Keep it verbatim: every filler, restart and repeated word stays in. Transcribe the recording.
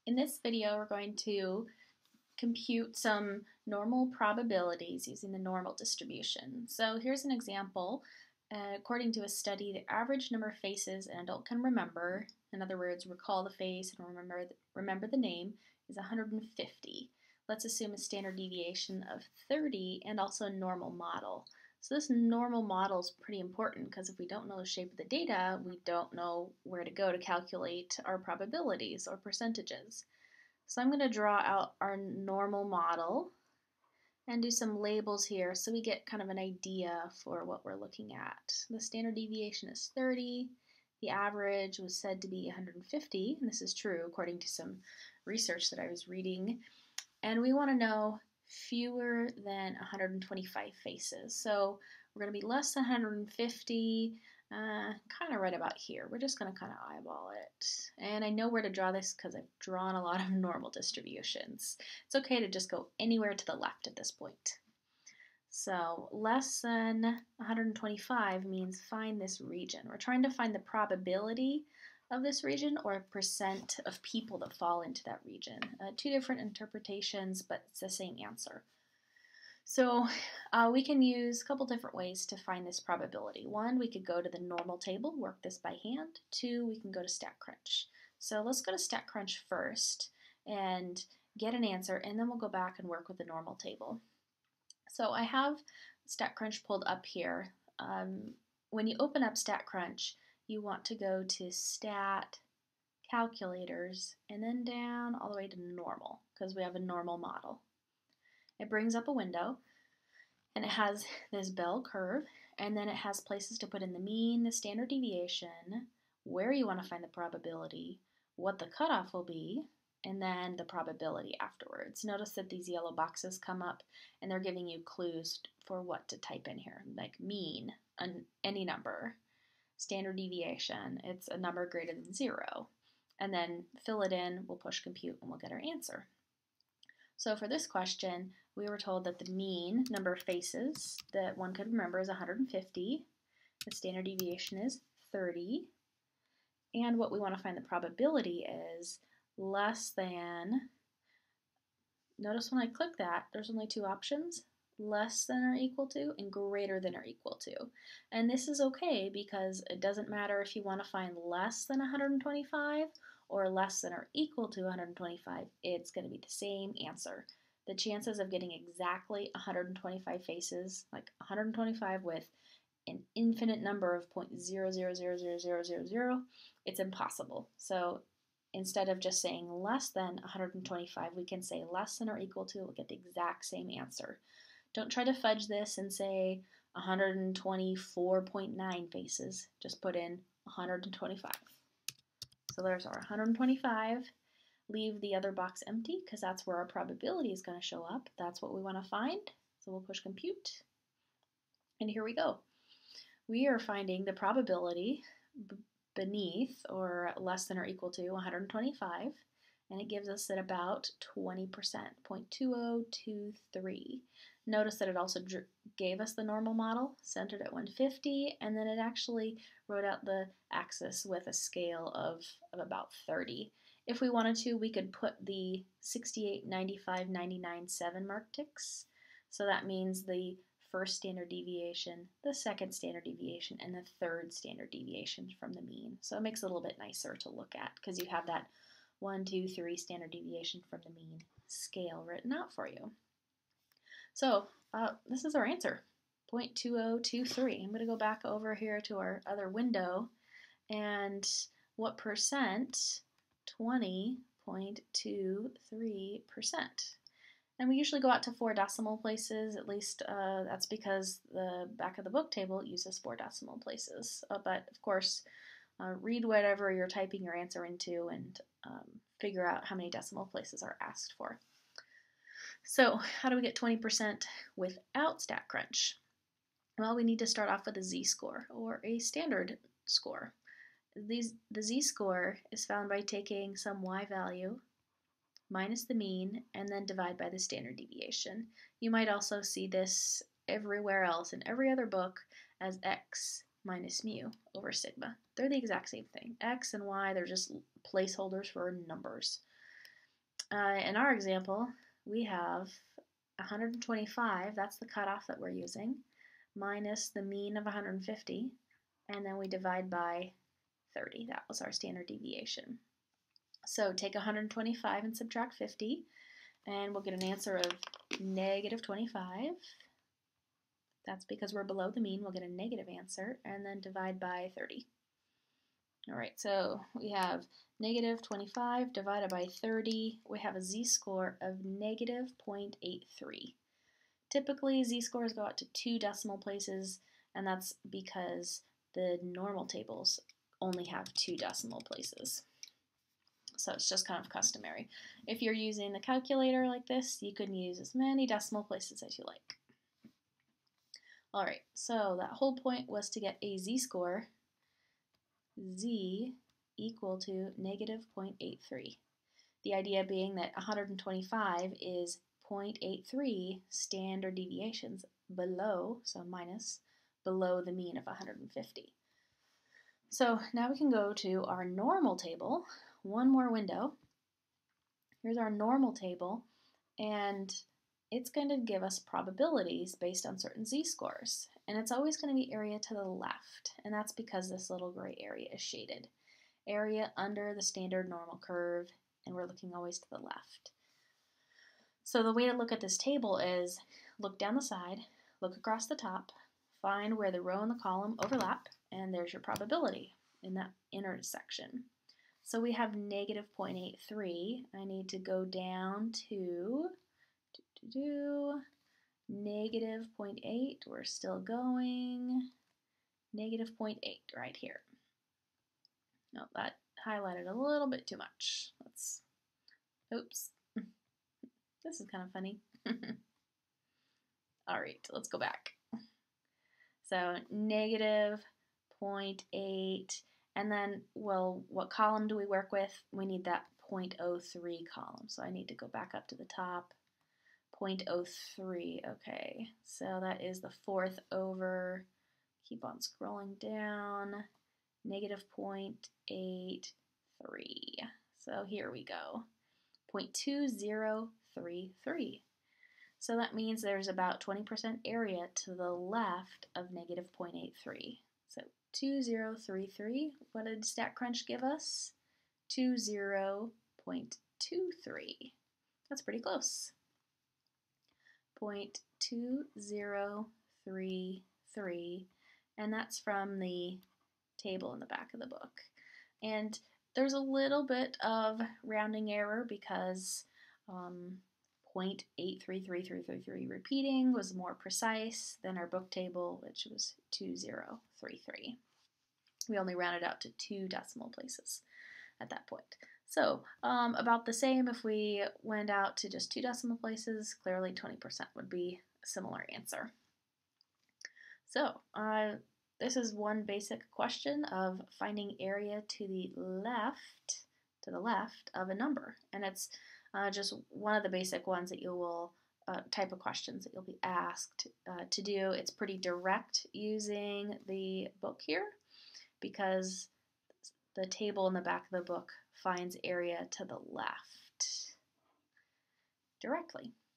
In this video, we're going to compute some normal probabilities using the normal distribution. So here's an example. Uh, according to a study, the average number of faces an adult can remember, in other words, recall the face and remember the, remember the name, is one hundred fifty. Let's assume a standard deviation of thirty and also a normal model. So this normal model is pretty important because if we don't know the shape of the data, we don't know where to go to calculate our probabilities or percentages. So I'm going to draw out our normal model and do some labels here so we get kind of an idea for what we're looking at. The standard deviation is thirty. The average was said to be one hundred fifty, and this is true according to some research that I was reading. And we want to know fewer than one hundred twenty-five faces. So we're going to be less than one hundred fifty, uh, kind of right about here. We're just going to kind of eyeball it. And I know where to draw this because I've drawn a lot of normal distributions. It's okay to just go anywhere to the left at this point. So less than one hundred twenty-five means find this region. We're trying to find the probability of this region or percent of people that fall into that region. Uh, two different interpretations, but it's the same answer. So uh, we can use a couple different ways to find this probability. One, we could go to the normal table, work this by hand. Two, we can go to StatCrunch. So let's go to StatCrunch first and get an answer, and then we'll go back and work with the normal table. So I have StatCrunch pulled up here. Um, when you open up StatCrunch, you want to go to Stat, Calculators, and then down all the way to Normal, because we have a normal model. It brings up a window, and it has this bell curve, and then it has places to put in the mean, the standard deviation, where you want to find the probability, what the cutoff will be, and then the probability afterwards. Notice that these yellow boxes come up, and they're giving you clues for what to type in here, like mean, any number. Standard deviation, it's a number greater than zero. And then fill it in, we'll push compute, and we'll get our answer. So for this question, we were told that the mean number of faces that one could remember is one hundred fifty. The standard deviation is thirty. And what we want to find the probability is less than, notice when I click that, there's only two options. Less than or equal to, and greater than or equal to. And this is okay because it doesn't matter if you want to find less than one hundred twenty-five or less than or equal to one hundred twenty-five, it's going to be the same answer. The chances of getting exactly one hundred twenty-five faces, like one hundred twenty-five with an infinite number of zero point zero zero zero zero zero zero zero, it's impossible. So instead of just saying less than one hundred twenty-five, we can say less than or equal to, we'll get the exact same answer. Don't try to fudge this and say one hundred twenty-four point nine faces. Just put in one hundred twenty-five. So there's our one hundred twenty-five. Leave the other box empty because that's where our probability is going to show up. That's what we want to find. So we'll push compute. And here we go. We are finding the probability beneath or less than or equal to one hundred twenty-five. And it gives us at about twenty percent, zero point two zero two three. Notice that it also gave us the normal model, centered at one hundred fifty, and then it actually wrote out the axis with a scale of, of about thirty. If we wanted to, we could put the sixty-eight, ninety-five, ninety-nine, seven mark ticks. So that means the first standard deviation, the second standard deviation, and the third standard deviation from the mean. So it makes it a little bit nicer to look at because you have that one, two, three standard deviation from the mean scale written out for you. So uh, this is our answer, zero point two zero two three. I'm going to go back over here to our other window, and what percent? twenty point two three percent. And we usually go out to four decimal places, at least uh, that's because the back of the book table uses four decimal places. Uh, but of course, uh, read whatever you're typing your answer into and um, figure out how many decimal places are asked for. So how do we get twenty percent without StatCrunch? Well, we need to start off with a z-score or a standard score. These, the z-score is found by taking some y value minus the mean and then divide by the standard deviation. You might also see this everywhere else in every other book as x minus mu over sigma. They're the exact same thing. X and y, they're just placeholders for numbers. uh, in our example, we have one hundred twenty-five, that's the cutoff that we're using, minus the mean of one hundred fifty, and then we divide by thirty. That was our standard deviation. So take one hundred twenty-five and subtract fifty, and we'll get an answer of negative twenty-five. That's because we're below the mean. We'll get a negative answer, and then divide by thirty. All right, so we have negative twenty-five divided by thirty. We have a z-score of negative zero point eight three. Typically, z-scores go out to two decimal places, and that's because the normal tables only have two decimal places. So it's just kind of customary. If you're using the calculator like this, you can use as many decimal places as you like. All right, so that whole point was to get a z-score, z equal to negative zero point eight three. The idea being that one hundred twenty-five is zero point eight three standard deviations below, so minus, below the mean of one hundred fifty. So now we can go to our normal table. One more window. Here's our normal table, and it's going to give us probabilities based on certain z-scores. And it's always going to be area to the left, and that's because this little gray area is shaded. Area under the standard normal curve, and we're looking always to the left. So the way to look at this table is look down the side, look across the top, find where the row and the column overlap, and there's your probability in that intersection. So we have negative zero point eight three. I need to go down to do, do, do, negative zero point eight. We're still going. Negative zero point eight right here. No, that highlighted a little bit too much. Let's, oops. This is kind of funny. All right, let's go back. So negative zero point eight, and then, well, what column do we work with? We need that zero point zero three column, so I need to go back up to the top. zero point zero three, okay, so that is the fourth over, keep on scrolling down, negative zero point eight three. So here we go, zero point two zero three three. So that means there's about twenty percent area to the left of negative zero point eight three. So two zero three three, what did StatCrunch give us? two zero point two three. That's pretty close. zero point two zero three three, and that's from the table in the back of the book. And there's a little bit of rounding error because um, zero point eight three three three three three repeating was more precise than our book table, which was two zero three three. We only rounded out to two decimal places at that point. So um, about the same if we went out to just two decimal places, clearly twenty percent would be a similar answer. So uh, this is one basic question of finding area to the left, to the left of a number. And it's uh, just one of the basic ones that you will, uh, type of questions that you'll be asked uh, to do. It's pretty direct using the book here because the table in the back of the book finds area to the left directly.